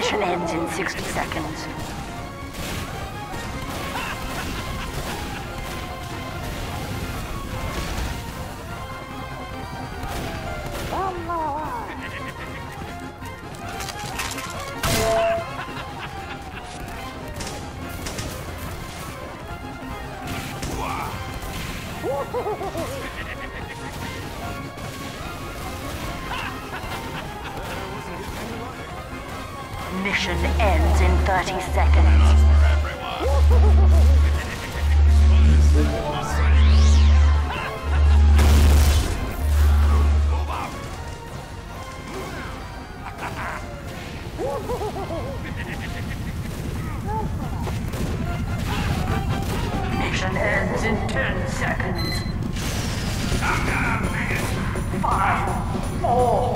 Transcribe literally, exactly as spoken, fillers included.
Mission ends in sixty seconds. Mission ends in thirty seconds. Mission ends in ten seconds. Five, four,